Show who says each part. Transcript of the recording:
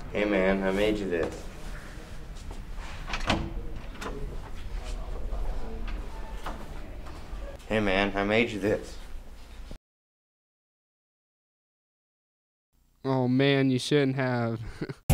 Speaker 1: Hey man, I made you this. Hey man, I made you this.
Speaker 2: Oh man, you shouldn't have.